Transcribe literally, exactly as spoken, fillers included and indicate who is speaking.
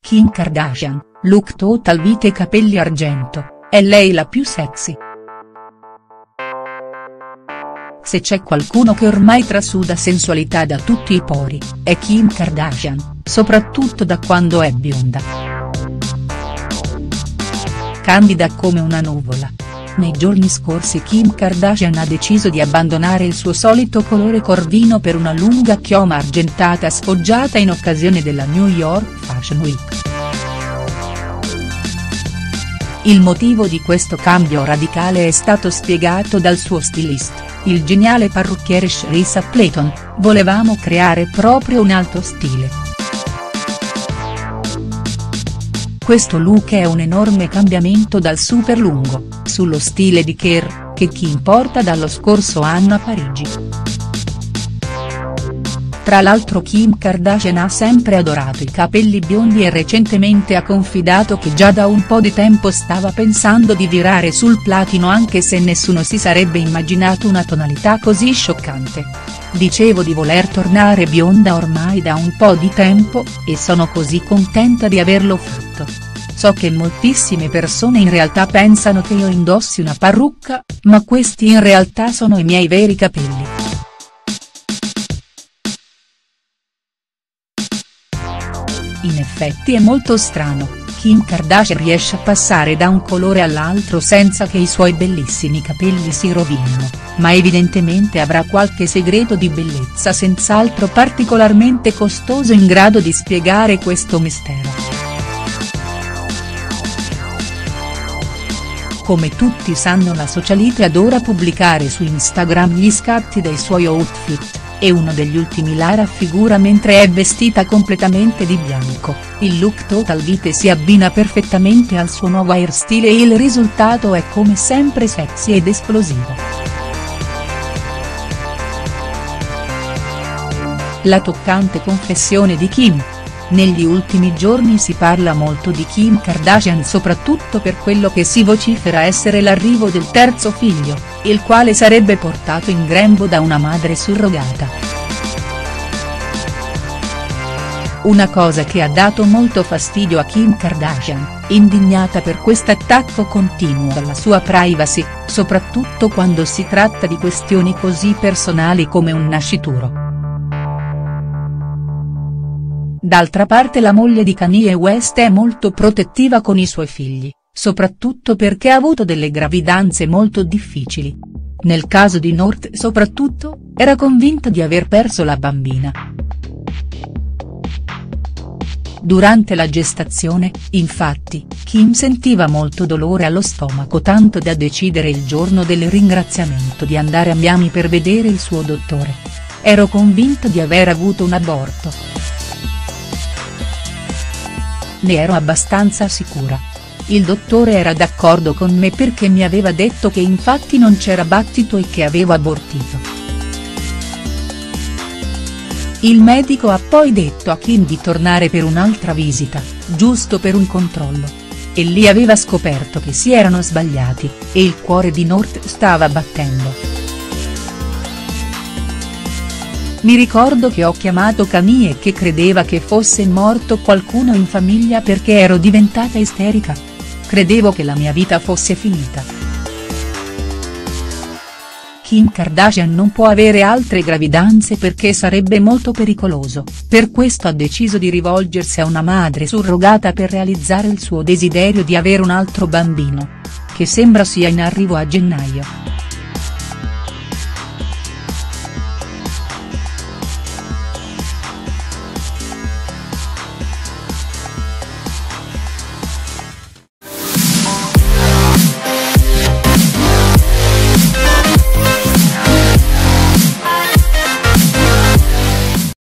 Speaker 1: Kim Kardashian, look total vite e capelli argento, è lei la più sexy. Se c'è qualcuno che ormai trasuda sensualità da tutti i pori, è Kim Kardashian, soprattutto da quando è bionda. Candida come una nuvola. Nei giorni scorsi Kim Kardashian ha deciso di abbandonare il suo solito colore corvino per una lunga chioma argentata sfoggiata in occasione della New York Fashion Week. Il motivo di questo cambio radicale è stato spiegato dal suo stylist, il geniale parrucchiere Sharissa Playton: volevamo creare proprio un altro stile. Questo look è un enorme cambiamento dal super lungo, sullo stile di Kerr, che Kim porta dallo scorso anno a Parigi. Tra l'altro Kim Kardashian ha sempre adorato i capelli biondi e recentemente ha confidato che già da un po' di tempo stava pensando di virare sul platino, anche se nessuno si sarebbe immaginato una tonalità così scioccante. Dicevo di voler tornare bionda ormai da un po' di tempo, e sono così contenta di averlo fatto. So che moltissime persone in realtà pensano che io indossi una parrucca, ma questi in realtà sono i miei veri capelli. In effetti è molto strano, Kim Kardashian riesce a passare da un colore all'altro senza che i suoi bellissimi capelli si rovinino, ma evidentemente avrà qualche segreto di bellezza senz'altro particolarmente costoso in grado di spiegare questo mistero. Come tutti sanno, la socialite adora pubblicare su Instagram gli scatti dei suoi outfit, e uno degli ultimi la raffigura mentre è vestita completamente di bianco. Il look total vite si abbina perfettamente al suo nuovo hairstyle e il risultato è come sempre sexy ed esplosivo. La toccante confessione di Kim. Negli ultimi giorni si parla molto di Kim Kardashian, soprattutto per quello che si vocifera essere l'arrivo del terzo figlio, il quale sarebbe portato in grembo da una madre surrogata. Una cosa che ha dato molto fastidio a Kim Kardashian, indignata per quest'attacco continuo alla sua privacy, soprattutto quando si tratta di questioni così personali come un nascituro. D'altra parte la moglie di Kanye West è molto protettiva con i suoi figli, soprattutto perché ha avuto delle gravidanze molto difficili. Nel caso di North soprattutto, era convinta di aver perso la bambina. Durante la gestazione, infatti, Kim sentiva molto dolore allo stomaco, tanto da decidere il giorno del ringraziamento di andare a Miami per vedere il suo dottore. Ero convinta di aver avuto un aborto. Ne ero abbastanza sicura. Il dottore era d'accordo con me perché mi aveva detto che infatti non c'era battito e che avevo abortito. Il medico ha poi detto a Kim di tornare per un'altra visita, giusto per un controllo. E lì aveva scoperto che si erano sbagliati, e il cuore di North stava battendo. Mi ricordo che ho chiamato Kanye che credeva che fosse morto qualcuno in famiglia perché ero diventata isterica. Credevo che la mia vita fosse finita. Kim Kardashian non può avere altre gravidanze perché sarebbe molto pericoloso, per questo ha deciso di rivolgersi a una madre surrogata per realizzare il suo desiderio di avere un altro bambino, che sembra sia in arrivo a gennaio.